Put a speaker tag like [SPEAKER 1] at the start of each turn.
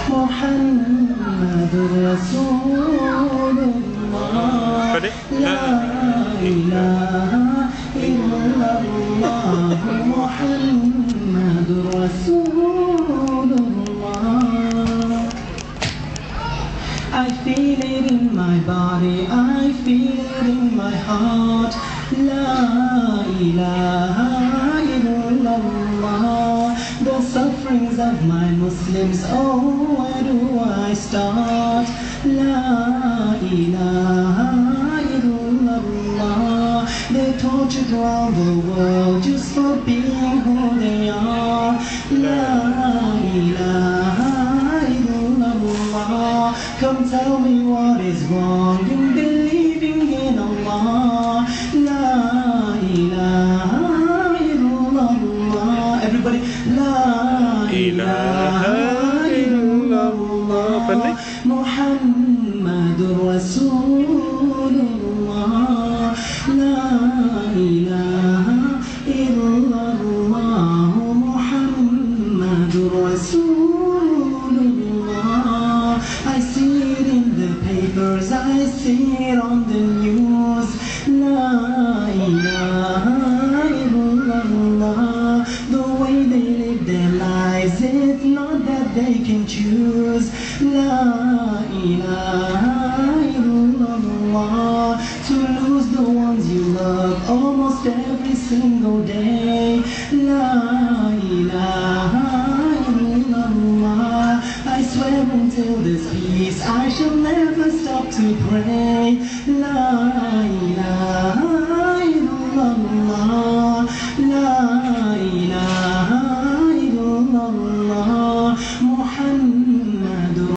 [SPEAKER 1] محمد رسول الله لا إله إلا الله محمد رسول الله. I feel it in my body, I feel it in my heart. La ilaha illallah. The sufferings of my Muslims, oh, where do I start? La ilaha illallah. They're tortured around the world just for being who they are. La ilaha illallah. Come tell me what is wrong in believing in Allah. La ilaha illallah. Everybody, La ilaha illallah. Muhammadur Rasulullah. La ilaha illallah. Muhammadur Rasulullah. I see it in the papers, I see it on the news. La ilaha illallah. The way they live their lives, it's not that they can choose. La ilaha illallah. To lose the ones you love almost every single day. La ilaha illallah. I swear until this peace I shall never stop to pray. La ilaha